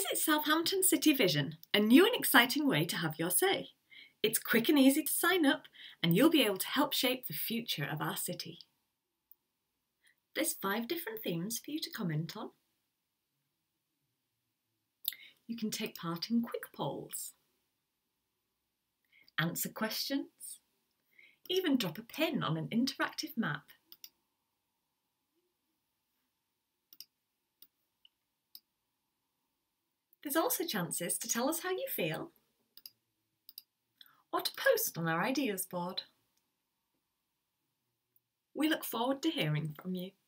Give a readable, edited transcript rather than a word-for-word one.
Visit Southampton City Vision, a new and exciting way to have your say. It's quick and easy to sign up, and you'll be able to help shape the future of our city. There's 5 different themes for you to comment on. You can take part in quick polls, answer questions, even drop a pin on an interactive map. There's also chances to tell us how you feel or to post on our ideas board. We look forward to hearing from you.